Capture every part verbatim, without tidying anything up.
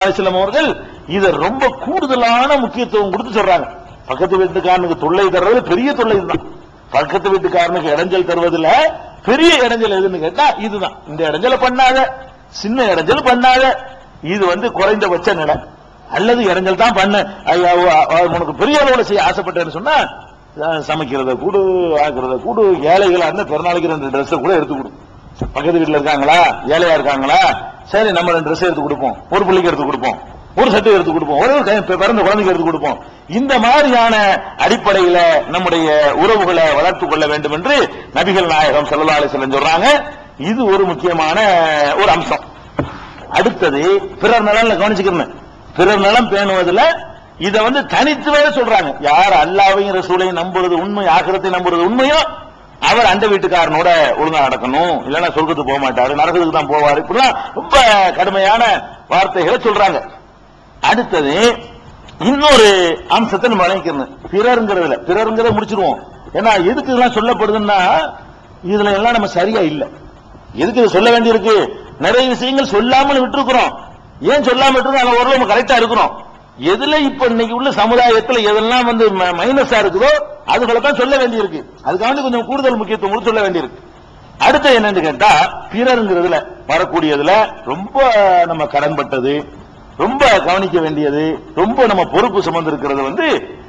அலைஹிஸ்ஸலாம் அவர்கள் இத ரொம்ப கூடுதலான முக்கியத்துவம் கொடுத்து சொல்றாங்க. பக்கத்து வீட்டுக்காரனுக்கு தொல்லை தர்றது பெரிய தொல்லை இதுதான். பக்கத்து வீட்டுக்காரனுக்கு இடைஞ்சல் தருவதில் பெரிய இடைஞ்சல் எதுன்னு கேட்டா இதுதான். இந்த இடைஞ்சல பண்ணாத, சின்ன இடைஞ்சல் பண்ணாத, இது வந்து குறைந்தபட்ச நிலை. அல்லது இடைஞ்சல் தான் பண்ண உனக்கு பெரிய அளவுல செய்ய ஆசைப்பட்டேன்னு சொன்னா சமைக்கிறத கூடு, ஆக்குறத கூடு, ஏழைகளா இருந்தா பிறநாளைக்கு ரெண்டு ட்ரெஸ் கூட எடுத்து கொடு. பக்கத்து வீட்டுல இருக்காங்களா, ஏழையா இருக்காங்களா, சரி நம்ம ரெண்டு ட்ரெஸ் எடுத்து கொடுப்போம், ஒரு பிள்ளைக்கு எடுத்து கொடுப்போம், ஒரு சட்டை எடுத்து கொடுப்போம், ஒரு பிறந்த குழந்தைக்கு எடுத்து கொடுப்போம். இந்த மாதிரியான அடிப்படையில நம்முடைய உறவுகளை வளர்த்துக் கொள்ள வேண்டும் என்று நபிகள் நாயகம் ஸல்லல்லாஹு அலைஹி வஸல்லம் சொல்றாங்க. இது ஒரு முக்கியமான ஒரு அம்சம். அடுத்தது பிறர் நலன்ல கவனிச்சுக்கணும். பிறர் நலம் பேணுவதில் இதை வந்து தனித்து வேற சொல்றாங்க. யார் அல்லாஹ்வையும் ரசூலையும் நம்புறது உண்மை, ஆகிரத்தை நம்புறது உண்மையோ அவர் அந்த வீட்டுக்காரனோட ஒழுங்கா நடக்கணும், இல்லைன்னா சொர்க்கத்துக்கு போக மாட்டாரு, நரகத்துக்கு தான் போவாரு. இப்படிலாம் ரொம்ப கடுமையான வார்த்தைகளை சொல்றாங்க. அடுத்தது இன்னொரு அம்சத்தை நம்ம வழங்கிக்கணும். பிறருங்கிறதுல பிறருங்கிறத முடிச்சிருவோம். ஏன்னா எதுக்கு இதெல்லாம் சொல்லப்படுதுன்னா இதுல எல்லாம் நம்ம சரியா இல்ல. எதுக்கு இது சொல்ல வேண்டியிருக்கு? நிறைய விஷயங்கள் சொல்லாமல் விட்டுருக்கிறோம். ஏன் சொல்லாம விட்டுருக்கோம்? அதை ஓரளவு கரெக்டா இருக்கிறோம். எதுல இப்ப இன்னைக்கு உள்ள சமுதாயத்தில் எதெல்லாம் வந்து மைனஸா இருக்குதோ அதுகளை தான் சொல்ல வேண்டியிருக்கு. அதுக்காக கொஞ்சம் கூடுதல் முக்கியத்துவம் சொல்ல வேண்டியிருக்கு. அடுத்து என்னன்னு கேட்டா பிறருங்கிறதுல வரக்கூடியதுல ரொம்ப நம்ம கடன்பட்டது, ரொம்ப கவனிக்க வேண்டியது, ரொம்ப நம்ம பொறுப்பு சுமந்திருக்கிறது வந்து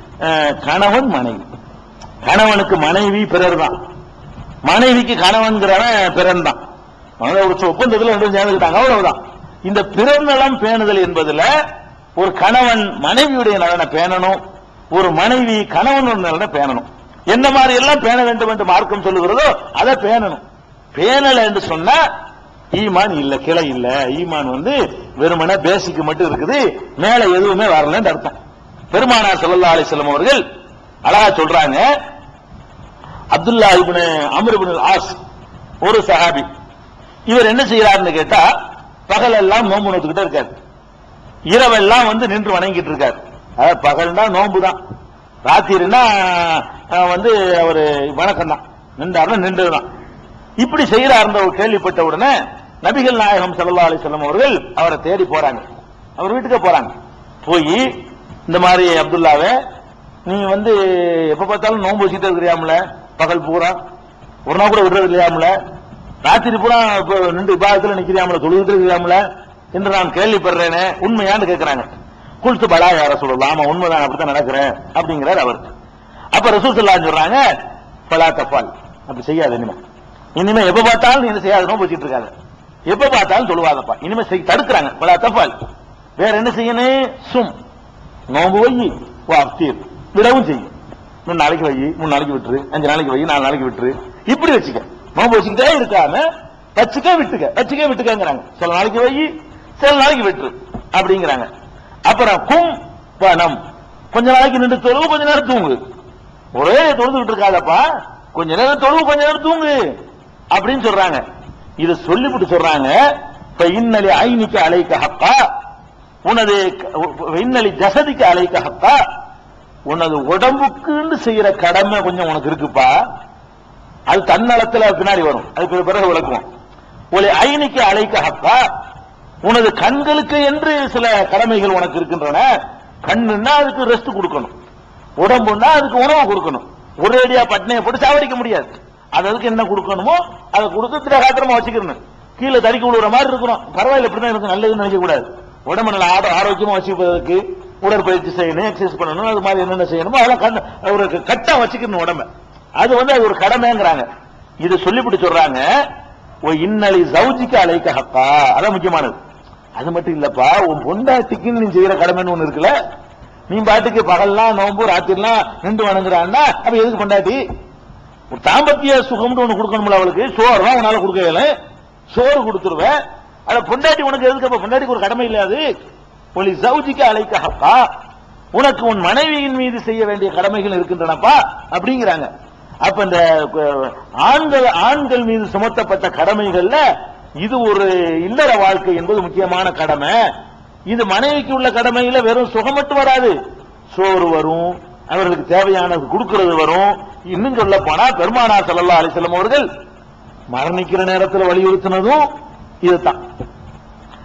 கணவன் மனைவி. கணவனுக்கு மனைவி பிறர் தான், மனைவிக்கு கணவன்கிறவன் பிறன் தான். ஒப்பந்தத்தில் ரெண்டும் சேர்ந்துக்கிட்டாங்க, அவ்வளவுதான். இந்த பிறர் நலம் பேணுதல் என்பதுல ஒரு கணவன் மனைவியுடைய நலனை பேணணும், ஒரு மனைவி கணவனோட நலனை பேணணும். என்ன மாதிரி எல்லாம் பேண வேண்டும் என்று மார்க்கம் சொல்லுகிறதோ அதை பேணணும். பேணல என்று சொன்னா ஈமான் இல்ல, கிளை இல்ல. ஈமான் வந்து வெறுமனே பேசிக் மட்டும் இருக்குது, மேல எதுவுமே வரலன்னு அர்த்தம். பெருமானார் ஸல்லல்லாஹு அலைஹி வஸல்லம் அவர்கள் அழகா சொல்றாங்க. Abdullah ibn Amr ibn As ஒரு சஹாபி, இவர் என்ன செய்யறாருன்னு கேட்டா பகல் எல்லாம் நோன்பு நோத்துக்கிட்டே இருக்காரு, இரவெல்லாம் வந்து நின்று வணங்கிட்டு இருக்காரு. அதாவது பகல்னா நோன்பு தான், ராத்திரினா வந்து அவரு வணக்கம் தான், நின்றாருன்னா நின்றுதான். இப்படி செய்யறாரு கேள்விப்பட்ட உடனே நபிகள் நாயகம் ஸல்லல்லாஹு அலைஹி வஸல்லம் அவர்கள் அவரை தேடி போறாங்க. அவர் வீட்டுக்கு போறாங்க. போய் இந்த மாதிரி அப்துல்லாவே நீ வந்து எப்ப பார்த்தாலும் நோன்பு வச்சுட்டு இருக்கிறியாமல, பகல் பூரா ஒரு நாள் கூட விடுறது இல்லையாமல, ராத்திரி பூரா நின்று விவாதத்தில் நிக்கிறியாமல, தொழுகிட்டு இருக்கிறியாமல என்று நான் கேள்விப்படுறேனே, உண்மையான்னு கேட்கிறாங்க. குல்து பலா யா ரசூலுல்லாஹ், ஆமா உண்மைதான், அப்படித்தான் நடக்கிறேன் அப்படிங்கிறார் அவர். அப்ப ரசூல் ஸல்லல்லாஹு அலைஹி வஸல்லம் சொல்றாங்க, ஃபலா தஃபால், அப்படி செய்யாது, இனிமே இனிமே எப்ப பார்த்தாலும் நீ என்ன செய்யாத, நோன்பு வச்சிட்டு இருக்காத, எப்ப பார்த்தாலும் தொழுவாதப்பா, இனிமே தடுக்கிறாங்க. ஃபலா தஃபால், வேற என்ன செய்யணும்? சும், நோன்பு வை, வாஃப்தீர், விடவும் செய்யும். மூணு நாளைக்கு வை, மூணு நாளைக்கு விட்டுரு, அஞ்சு நாளைக்கு வை, நாலு நாளைக்கு விட்டுரு, இப்படி வச்சுக்க. நோன்பு வச்சுக்கிட்டே இருக்காம வச்சுக்க விட்டுக்க, வச்சுக்க விட்டுக்கங்கிறாங்க. சில நாளைக்கு வை, சில நாளைக்கு விட்டுரு அப்படிங்கிறாங்க. அப்புறம் கும் பணம், கொஞ்ச நாளைக்கு நின்று தொழுவு, கொஞ்ச நேரம் தூங்கு. ஒரே தொழுதுகிட்டு இருக்காதப்பா, கொஞ்ச நேரம் தொழுவு, கொஞ்ச நேரம் தூங்கு அப்படின்னு சொல்றாங்க. இதை சொல்லிவிட்டு சொல்றாங்க, இன்னலி ஐனிக்கு அலைக்க ஹக்கா, உனது இன்னலி ஜசதிக்கு அலைக்க ஹக்கா, உனது உடம்புக்குன்னு செய்யற கடமை கொஞ்சம் உனக்கு இருக்குப்பா, அது தன்னலத்துல பின்னாடி வரும், அதுக்கு பிறகு விளக்குவோம். ஒரு ஐனிக்கு அலைக்க ஹக்கா, உனது கண்களுக்கு என்று சில கடமைகள் உனக்கு இருக்கின்றன. கண்ணுன்னா அதுக்கு ரெஸ்ட் கொடுக்கணும், உடம்புன்னா அதுக்கு உணவு கொடுக்கணும். ஒரேடியா பட்னையை போட்டு சாவடிக்க முடியாது. அது அதுக்கு என்ன கொடுக்கணுமோ அதை கொடுத்து திரகாத்திரமா வச்சுக்கணும். கீழே தறிக்கு விழுற மாதிரி இருக்கணும், பரவாயில்ல, இப்படிதான் இருக்கு, நல்லதுன்னு நினைக்க கூடாது. உடம்பு நல்லா ஆட ஆரோக்கியமா வச்சுப்பதற்கு உடற்பயிற்சி செய்யணும், எக்ஸசைஸ் பண்ணணும், அது மாதிரி என்னென்ன செய்யணுமோ அதெல்லாம் ஒரு கட்டா வச்சுக்கணும் உடம்ப. அது வந்து அது ஒரு கடமைங்கிறாங்க. இது சொல்லிவிட்டு சொல்றாங்க, இன்னலி ஜௌஜிக்கு அலைக்க ஹக்கா, அதான் முக்கியமானது. அது மட்டும் இல்லப்பா, உன் பொண்டாட்டிக்கு நீ செய்யற கடமைன்னு ஒண்ணு இருக்குல்ல. நீ பாட்டுக்கு பகல்லாம் நோம்பு ராத்திரிலாம் நின்று வணங்குறான்னா அப்ப எதுக்கு பொண்டாட்டி? ஒரு தாம்பத்திய சுகம்னு ஒண்ணு கொடுக்கணும்ல அவளுக்கு. சோறு தான் உன்னால கொடுக்கல, சோறு கொடுத்துருவேன். அத பொண்டாட்டி உனக்கு எதுக்கு? அப்ப பொண்டாட்டிக்கு ஒரு கடமை இல்லையாது. ஒலி ஜௌஜிக்கு அலைக்க ஹக்கா, உனக்கு உன் மனைவியின் மீது செய்ய வேண்டிய கடமைகள் இருக்கின்றனப்பா அப்படிங்கிறாங்க. அப்ப இந்த ஆண்கள் ஆண்கள் மீது சுமத்தப்பட்ட கடமைகள்ல இது ஒரு இல்லற வாழ்க்கை என்பது முக்கியமான கடமை. இது மனைவிக்கு உள்ள கடமையில வெறும் சுகம் மட்டும் வராது, சோறு வரும், அவர்களுக்கு தேவையானது கொடுக்கிறது வரும். இன்னும் சொல்ல போனா பெருமானார் ஸல்லல்லாஹு அலைஹி வஸல்லம் அவர்கள் மரணிக்கிற நேரத்தில் வலியுறுத்தினதும் இதுதான்.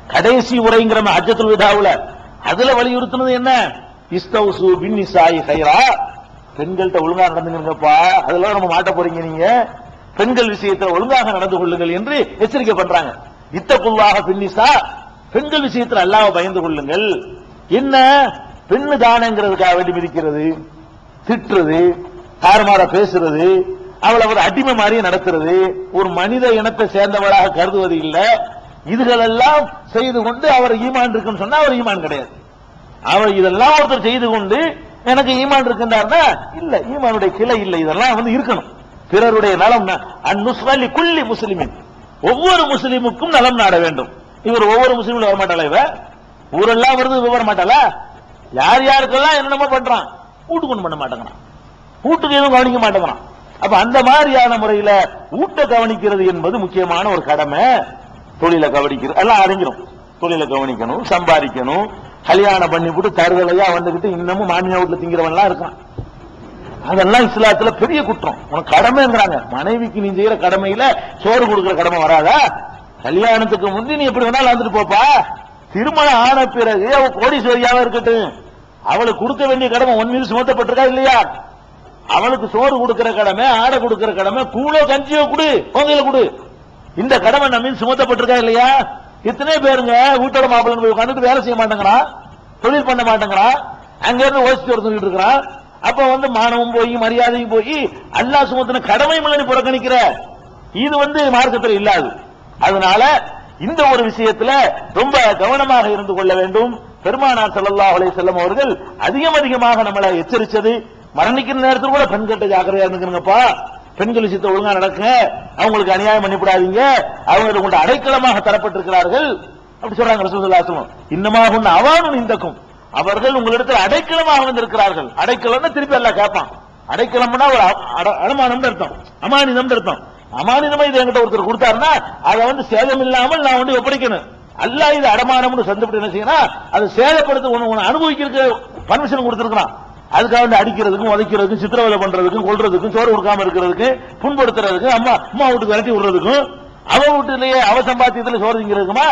கடைசி உரைங்கிற ஹஜ்ஜத்துல் விதாவுல அதுல வலியுறுத்தினது என்ன? இஸ்தௌசு பின்னிசாயி கைரா, பெண்கள்கிட்ட ஒழுங்கா நடந்துங்கப்பா, அதெல்லாம் நம்ம மாட்ட போறீங்க, நீங்க பெண்கள் விஷயத்தில் ஒழுங்காக நடந்து கொள்ளுங்கள் என்று எச்சரிக்கை பண்றாங்க. இத்தகுல்லாஹ பின்னிசா, பெண்கள் விஷயத்தில் அல்லாஹ்வை பயந்து கொள்ளுங்கள். என்ன பெண்ணு தானங்கிறதுக்காக வேண்டி மிதிக்கிறது, திட்டுறது, தாறுமாற பேசுறது, அவள் அவர் அடிமை மாதிரியே நடத்துறது, ஒரு மனித இனத்தை சேர்ந்தவளாக கருதுவது இல்லை. இதுகளெல்லாம் செய்து கொண்டு அவர் ஈமான் இருக்குன்னு சொன்னா அவர் ஈமான் கிடையாது. அவர் இதெல்லாம் ஒருத்தர் செய்து கொண்டு எனக்கு ஈமான் இருக்கின்றார்னா இல்ல, ஈமானுடைய கிளை இல்லை. இதெல்லாம் வந்து இருக்கணும். பிறருடைய நலம் அந்நுஸ்வலி குல்லி முஸ்லிமின், ஒவ்வொரு முஸ்லிமுக்கும் நலம் நாட வேண்டும். இவர் ஒவ்வொரு முஸ்லீமும் வரமாட்டாளா? இவ ஊரெல்லாம் வருது, இவ வரமாட்டாளா? யார் யாருக்கெல்லாம் என்னென்னமோ பண்றான், வீட்டுக்கு ஒண்ணு பண்ண மாட்டேங்கிறான், வீட்டுக்கு எதுவும் கவனிக்க மாட்டேங்கிறான். அப்ப அந்த மாதிரியான முறையில ஊட்ட கவனிக்கிறது என்பது முக்கியமான ஒரு கடமை. தொழில கவனிக்கிறது எல்லாம் அறிஞ்சிடும். தொழில கவனிக்கணும், சம்பாதிக்கணும், கல்யாணம் பண்ணி போட்டு தருதலையா வந்துகிட்டு இன்னமும் மாமியா வீட்டுல திங்கிறவன்லாம் இருக்கான். அதெல்லாம் இஸ்லாத்துல பெரிய குற்றம். உனக்கு கடமைங்கிறாங்க. மனைவிக்கு நீ செய்யற கடமையில சோறு கொடுக்கிற கடமை வராதா? கல்யாணத்துக்கு முந்தி நீ எப்படி வேணாலும் வந்துட்டு போப்பா. திருமணம் ஆன பிறகு அவ கோடீஸ்வரியாவா இருக்கட்டும், அவளுக்கு கொடுக்க வேண்டிய கடமை ஒன் மீது சுமத்தப்பட்டிருக்கா இல்லையா? அவளுக்கு சோறு கொடுக்கிற கடமை, ஆடை கொடுக்கிற கடமை, கூழோ கஞ்சியோ கொடு, பொங்கல கொடு, இந்த கடமை நம்ம மீது சுமத்தப்பட்டிருக்கா இல்லையா? எத்தனை பேருங்க வீட்டோட மாப்பிள்ளை போய் உட்காந்துட்டு வேலை செய்ய மாட்டேங்கிறான், தொழில் பண்ண மாட்டேங்கிறான், அங்க இருந்து ஓசிட்டு வர சொல்லிட்டு இருக்கிறான். அப்ப வந்து மானமும் போய் மரியாதையும் போய் அல்லாஹ் சுமத்தின கடமை மல்லி புறக்கணிக்கிற, இது வந்து மார்க்கத்தில் இல்லாது. அதனால இந்த ஒரு விஷயத்துல ரொம்ப கவனமாக இருந்து கொள்ள வேண்டும். பெருமானார் ஸல்லல்லாஹு அலைஹி வஸல்லம் அவர்கள் அதிகம் அதிகமாக நம்மளை எச்சரிச்சது, மரணிக்கிற நேரத்தில் கூட பெண்கிட்ட ஜாக்கிரதையா இருந்துக்கிறங்கப்பா, பெண்கள் விஷயத்தை ஒழுங்கா நடக்க, அவங்களுக்கு அநியாயம் பண்ணிவிடாதீங்க, அவங்க உங்கள்ட்ட அடைக்கலமாக தரப்பட்டிருக்கிறார்கள் அப்படி சொல்றாங்க ரசூலுல்லாஹி ஸல்லல்லாஹு அலைஹி வஸல்லம். இன்னமாக அவானும் இந்தக்கும், அவர்கள் உங்களிடத்தில் அடைக்கலமாக வந்திருக்கிறார்கள். அடைக்கலம்னா திருப்பி எல்லாம் கேட்பான். அடைக்கலம்னா ஒரு அனுமானம் அர்த்தம், அமானிதம் அர்த்தம். அமானிதமா இது என்கிட்ட ஒருத்தர் கொடுத்தாருன்னா அதை வந்து சேதம் இல்லாமல் நான் வந்து ஒப்படைக்கணும். அல்லாஹ் இது அடமானம்னு சந்தப்பட்டு என்ன செய்யணும், அதை சேதப்படுத்த உன்னை அனுபவிக்கிறதுக்கு பர்மிஷன் கொடுத்திருக்கிறான். அதுக்காக வந்து அடிக்கிறதுக்கும் உதைக்கிறதுக்கும் சித்திரவதை பண்றதுக்கும் கொள்றதுக்கும் சோறு கொடுக்காம இருக்கிறதுக்கு புண்படுத்துறதுக்கும் அம்மா அம்மா வீட்டுக்கு விரட்டி விடுறதுக்கும் அவ வீட்டுலயே அவ சம்பாத்தியத்துல சோறு திங்கிறதுக்குமா,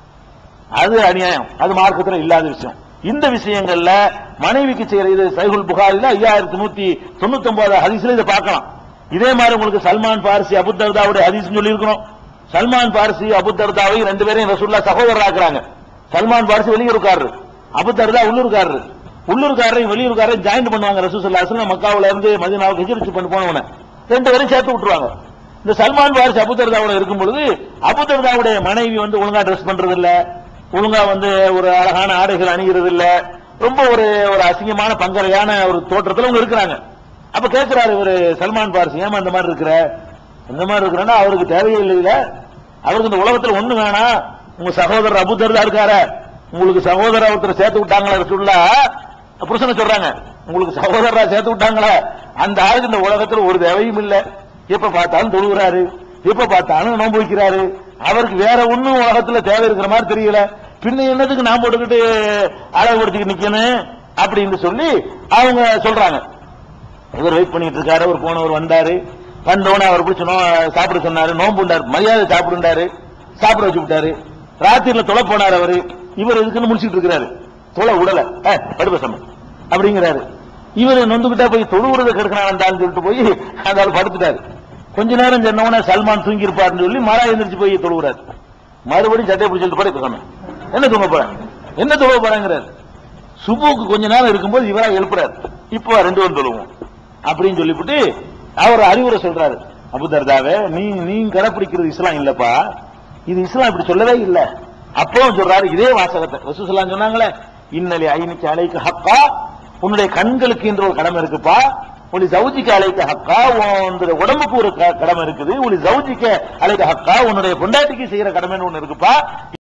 அது அநியாயம், அது மார்க்கத்துல இல்லாத விஷயம். இந்த விஷயங்கள்ல மனைவிக்கு செய்யற இது சஹீஹுல் புகாரில ஐயாயிரத்தி நூத்தி தொண்ணூத்தி ஒன்பது ஹதீஸ்ல இதை பார்க்கலாம். இதே மாதிரி உங்களுக்கு சல்மான் பார்சி அபூ தர்தாவுடைய ஹதீஸ் சொல்லி இருக்கணும். சல்மான் பார்சி அபூ தர்தாவை ரெண்டு பேரையும் ரசூலுல்லாஹ் சகோதரர் ஆக்குறாங்க. சல்மான் பார்சி வெளியூர்காரரு, அபூ தர்தா உள்ளூர்காரரு. உள்ளூர்காரரையும் வெளியூர்காரரையும் ஜாயின் பண்ணுவாங்க. ரசூலுல்லாஹி ஸல்லல்லாஹு அலைஹி வஸல்லம் மக்காவுல இருந்து மதீனாவுக்கு ஹிஜ்ரத் பண்ணி போனவன ரெண்டு பேரும் சேர்த்து விட்டுருவாங்க. இந்த சல்மான் பார்சி அபூ தர்தாவோட இருக்கும் பொழுது அபூ தர்தாவுடைய மனைவி வந்து ஒழுங்கா ட்ரெஸ் பண்றது இல்ல, ஒழுங்கா வந்து ஒரு அழகான ஆடைகள் அணிகிறது இல்ல, ரொம்ப ஒரு ஒரு அசிங்கமான பங்கரையான ஒரு தோற்றத்தில் அவங்க இருக்கிறாங்க. அப்ப கேட்கிறாரு இவரு சல்மான் பார்சி, ஏமா இந்த மாதிரி இருக்கிற, இந்த மாதிரி இருக்கிறான்னா அவருக்கு தேவையே இல்லை, அவருக்கு இந்த உலகத்தில் ஒண்ணு வேணாம், உங்க சகோதரர் அபூ தர்தா இருக்காரு, உங்களுக்கு சகோதரர் ஒருத்தர் சேர்த்து விட்டாங்களா ரசூலுல்லாஹ், புருஷனை சொல்றாங்க, உங்களுக்கு சகோதரரா சேர்த்து விட்டாங்களா, அந்த ஆளுக்கு இந்த உலகத்தில் ஒரு தேவையும் இல்லை, எப்ப பார்த்தாலும் தொழுகிறாரு, எப்ப பார்த்தாலும் நோன்பு வைக்கிறாரு, அவருக்கு வேற ஒன்னும் உலகத்துல தேவை இருக்கிற மாதிரி தெரியல, பின்ன என்னதுக்கு நான் போட்டுக்கிட்டு அழகுபடுத்திட்டு நிக்கணும் அப்படின்னு சொல்லி அவங்க சொல்றாங்க. இவர் வெயிட் பண்ணிட்டு இருக்காரு, ஒரு போனவர் வந்தாரு, வந்தோன்னு அவர் பிடிச்ச சாப்பிட சொன்னாரு, நோம்பு உண்டாரு, மரியாதை சாப்பிடுண்டாரு, சாப்பிட வச்சு விட்டாரு. ராத்திரில தொலை போனார் அவரு, இவர் இதுக்குன்னு முடிச்சுட்டு இருக்கிறாரு, தொலை உடல படுப்ப சம அப்படிங்கிறாரு. இவர் நொந்துகிட்டா போய் தொழுவுறதை கெடுக்கிறான் சொல்லிட்டு போய் அந்த ஆள் படுத்துட்டாரு. கொஞ்ச நேரம் சொன்னவன சல்மான் தூங்கி இருப்பாருன்னு சொல்லி மரா எந்திரிச்சு போய் தொழுகிறாரு. மறுபடியும் சட்டையை பிடிச்சிட்டு படுக்க சொன்ன, என்ன தூங்க போறேன், என்ன தொழுவ போறாங்கிறாரு. சுபுக்கு கொஞ்ச நேரம் இருக்கும்போது இவரா எழுப்புறாரு, இப்போ ரெண்டு பேரும் தொழுவோம் அப்படின்னு சொல்லிவிட்டு அவர் அறிவுரை சொல்றாரு, அபூ தர்தாவே நீ நீ கடைப்பிடிக்கிறது இஸ்லாம் இல்லப்பா, இது இஸ்லாம் இப்படி சொல்லவே இல்லை. அப்பவும் சொல்றாரு இதே வாசகத்தை ரசூலுல்லாஹி ஸல்லல்லாஹு அலைஹி சொன்னாங்களே, இன்னலி ஐனிக்கு அலைக்க ஹக்கா, உன்னுடைய கண்களுக்கு என்ற ஒரு கடமை இருக்குப்பா, ஒளி ஜவுஜிக்கு அலைக்க ஹக்கா, உன்னுடைய உடம்புக்கு ஒரு கடமை இருக்குது, ஒளி ஜவுஜிக்கு அலைக்க ஹக்கா, உன்னுடைய பொண்டாட்டிக்கு செய்யற கடமைன்னு ஒண்ணு இருக்குப்பா.